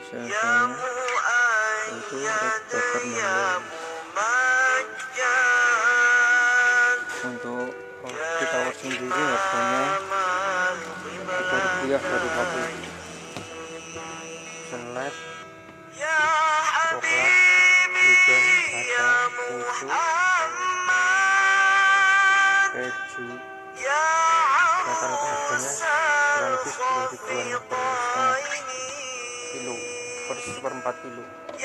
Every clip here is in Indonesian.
biasanya itu rektor manual. Untuk roti tawar sendiri harganya Rp3 baru satu. Selet, coklat, hujan, ada, susu, keju. Rata-rata harganya kurang lebih 10 ribuan per setengah kilo, per seperempat kilo.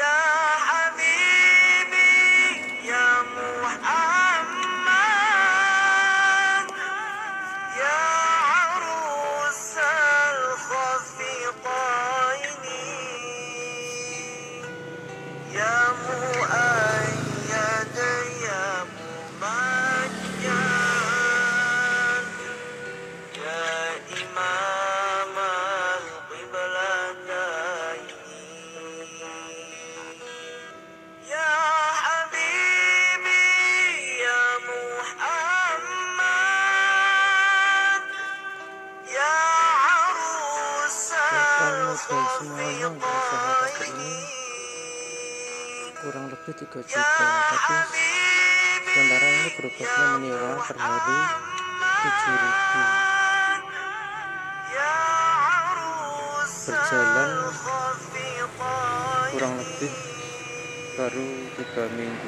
Modal semuanya untuk usaha toko ini kurang lebih 3 juta, tapi sementara ini gerobaknya menyewa per hari 7.000, berjalan kurang lebih baru 3 minggu.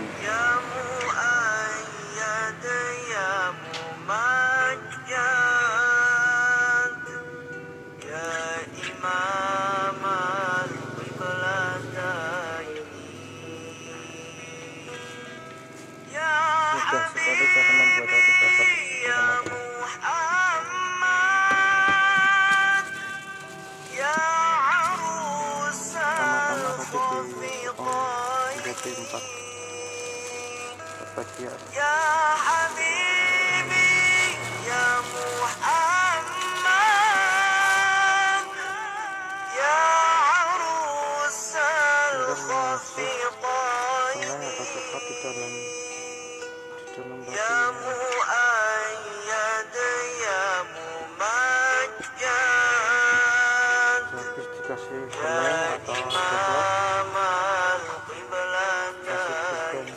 Mudah sekali cara membuat roti bakar Ramadan. Pertama-tama roti dipotong menjadi 4 bagian. Kemudian masuk semen atau coklat di dalam roti habis dikasih semen atau coklat, kasih hujan,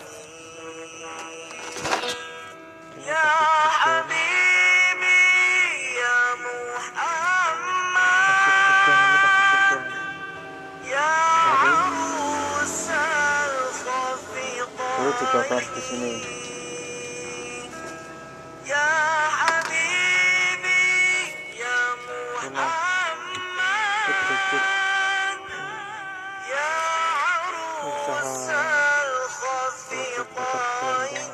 baru dibakar di sini. Sedikit usaha roti bakar Belanda.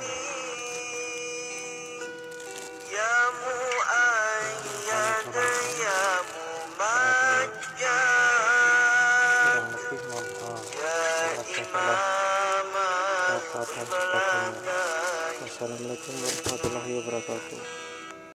Kurang lebih mahal, ada salah data dan sebagainya. Wassalamualaikum warahmatullahi wabarakatuh.